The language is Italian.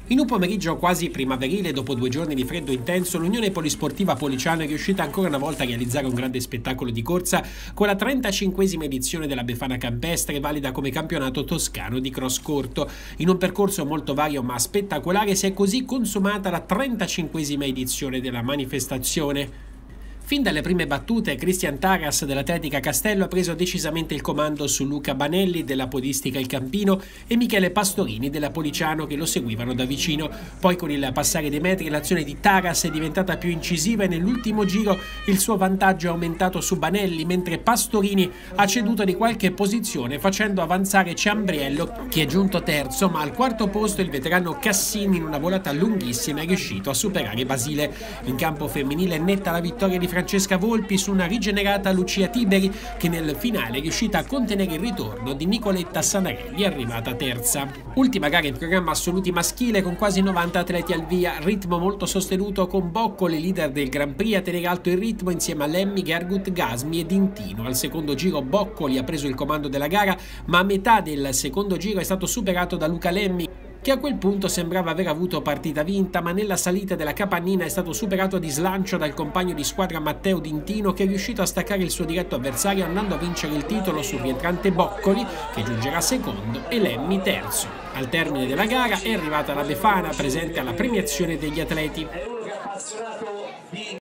In un pomeriggio quasi primaverile, dopo 2 giorni di freddo intenso, l'Unione Polisportiva Policiano è riuscita ancora una volta a realizzare un grande spettacolo di corsa con la 35esima edizione della Befana Campestre, valida come campionato toscano di cross corto. In un percorso molto vario ma spettacolare si è così consumata la 35esima edizione della manifestazione. Fin dalle prime battute, Cristian Taras dell'Atletica Castello ha preso decisamente il comando su Luca Banelli della Podistica Il Campino e Michele Pastorini della Policiano, che lo seguivano da vicino. Poi, con il passare dei metri, l'azione di Taras è diventata più incisiva e nell'ultimo giro il suo vantaggio è aumentato su Banelli, mentre Pastorini ha ceduto di qualche posizione facendo avanzare Ciambriello, che è giunto terzo, ma al quarto posto il veterano Cassini in una volata lunghissima è riuscito a superare Basile. In campo femminile è netta la vittoria di Francesca Volpi su una rigenerata Lucia Tiberi, che nel finale è riuscita a contenere il ritorno di Nicoletta Sanarelli, arrivata terza. Ultima gara in programma assoluti maschile con quasi 90 atleti al via, ritmo molto sostenuto con Boccoli, leader del Grand Prix, a tenere alto il ritmo insieme a Lemmi, Gergut, Gasmi e Dintino. Al secondo giro Boccoli ha preso il comando della gara, ma a metà del secondo giro è stato superato da Luca Lemmi, che a quel punto sembrava aver avuto partita vinta, ma nella salita della capannina è stato superato di slancio dal compagno di squadra Matteo Dintino, che è riuscito a staccare il suo diretto avversario andando a vincere il titolo sul rientrante Boccoli, che giungerà secondo, e Lemmi terzo. Al termine della gara è arrivata la Befana, presente alla premiazione degli atleti.